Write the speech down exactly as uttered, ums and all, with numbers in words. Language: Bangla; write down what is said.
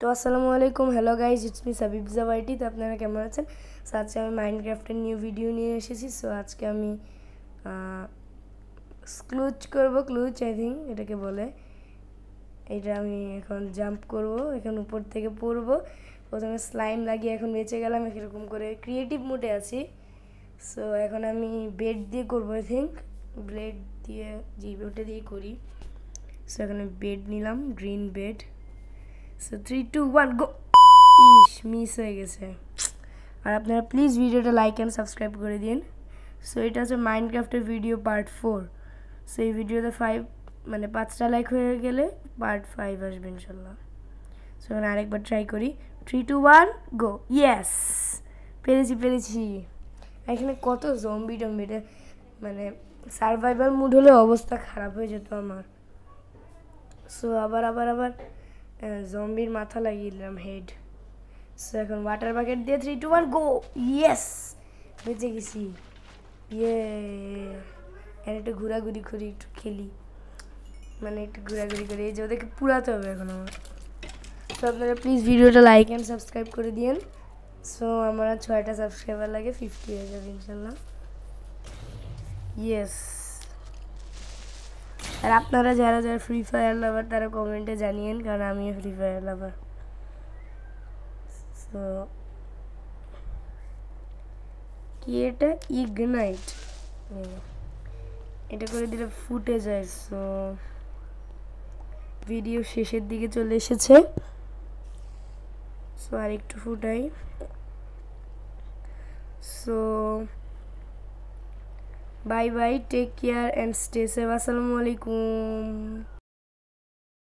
তো আসসালামু আলাইকুম, hello guys, it's me Sabib জাওয়াইটি। তো আপনারা কেমন আছেন? সো আজকে আমি মাইনক্রাফটের নিউ ভিডিও নিয়ে এসেছি। সো আজকে আমি ক্লুচ করব, ক্লুচ আই থিঙ্ক এটাকে বলে। এটা আমি এখন জাম্প করব, এখন উপর থেকে পড়ব। প্রথমে স্লাইম লাগিয়ে এখন বেঁচে গেলাম, এরকম করে ক্রিয়েটিভ মোডে আছি। সো এখন আমি বেড দিয়ে করবো, আই থিঙ্ক ব্লেড দিয়ে, জি ওটা দিয়ে করি। সো এখানে বেড নিলাম, green bed. So three two one go. ইস, মিস হয়ে গেছে। আর আপনারা প্লিজ ভিডিওটা লাইক অ্যান্ড সাবস্ক্রাইব করে দিন। সো এটা হচ্ছে মাইনক্রাফটের ভিডিও পার্ট ফোর। সো এই ভিডিওতে ফাইভ মানে পাঁচটা লাইক হয়ে গেলে পার্ট ফাইভ আসবে ইনশাল্লাহ। সো এখানে আরেকবার ট্রাই করি। Three two one go. Yes, পেরেছি পেরেছি। এখানে কত জম্বি টম্বিটা, মানে সার্ভাইভাল মুড হলে অবস্থা খারাপ হয়ে যেত আমার। সো আবার আবার আবার জম্বির মাথা লাগিয়ে দিলাম, হেড। সো এখন ওয়াটার বাকেট দিয়ে three two one go. Yes, বেঁচে গেছি। ইয়ে, আর একটু ঘোরাঘুরি করি, একটু খেলি, মানে একটু ঘোরাঘুরি করি। এই যে ওদেরকে পুরাতে হবে এখন আমার। তো আপনারা প্লিজ ভিডিওটা লাইক অ্যান্ড সাবস্ক্রাইব করে দিন। সো আমার ছয়টা সাবস্ক্রাইবার লাগে, ফিফটি হয়ে যাবে ইনশাল্লাহ। ইয়েস। আর আপনারা যারা যারা ফ্রি ফায়ার লাভার তারা কমেন্টে জানিয়েন, কারণ আমিও ফ্রি ফায়ার লাভার। সো কি এটা? ইগনাইট, এটা করে দিলে ফুটে যায়। সো ভিডিও শেষের দিকে চলে এসেছে। সো আর একটু ফুটাই। So bye bye, take care and stay safe. আসসালামু আলাইকুম।